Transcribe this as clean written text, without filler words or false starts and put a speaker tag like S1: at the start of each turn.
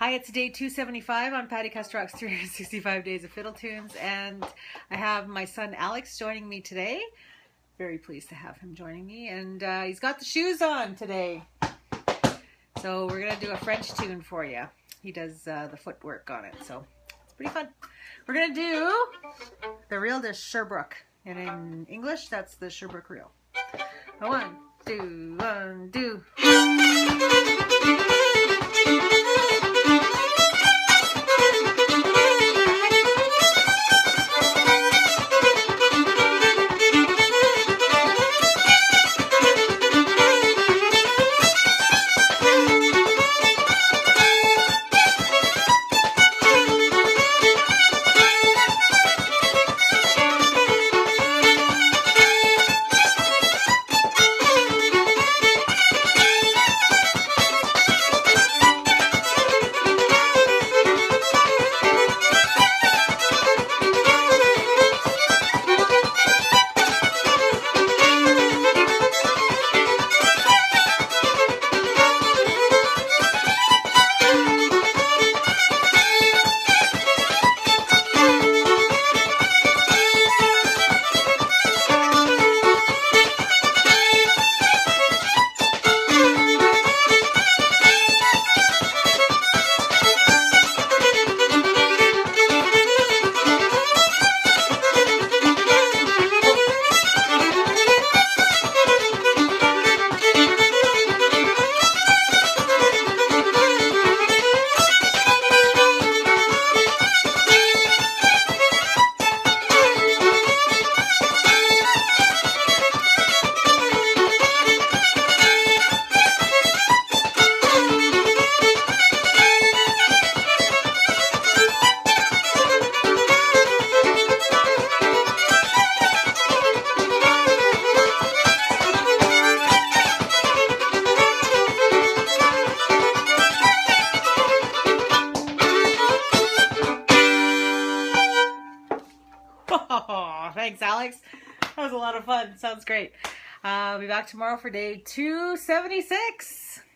S1: Hi, it's day 275 on Patti Kusturok's 365 Days of Fiddle Tunes, and I have my son Alex joining me today. Very pleased to have him joining me, and he's got the shoes on today. So we're going to do a French tune for you. He does the footwork on it, so it's pretty fun. We're going to do the reel to Sherbrooke, and in English, that's the Sherbrooke reel. 1, 2, 1, 2. Oh, thanks, Alex. That was a lot of fun. Sounds great. I'll be back tomorrow for day 276.